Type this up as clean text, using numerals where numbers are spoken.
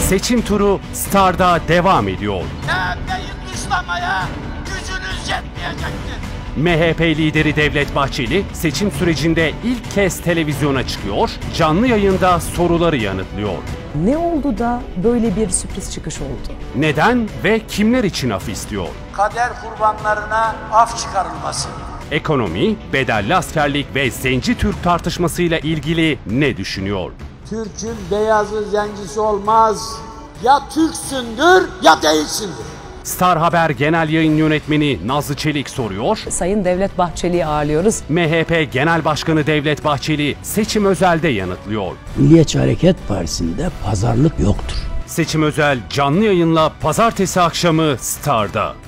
Seçim turu Star'da devam ediyor. CHP'yi dışlamaya gücünüz yetmeyecektir. MHP lideri Devlet Bahçeli seçim sürecinde ilk kez televizyona çıkıyor, canlı yayında soruları yanıtlıyor. Ne oldu da böyle bir sürpriz çıkış oldu? Neden ve kimler için af istiyor? Kader kurbanlarına af çıkarılması. Ekonomi, bedelli askerlik ve Zenci Türk tartışmasıyla ilgili ne düşünüyor? Türk'ün beyazı zencisi olmaz. Ya Türksündür ya değilsindir. Star Haber Genel Yayın Yönetmeni Nazlı Çelik soruyor. Sayın Devlet Bahçeli'yi ağırlıyoruz. MHP Genel Başkanı Devlet Bahçeli seçim özelde yanıtlıyor. Milliyetçi Hareket Partisi'nde pazarlık yoktur. Seçim özel canlı yayınla pazartesi akşamı Star'da.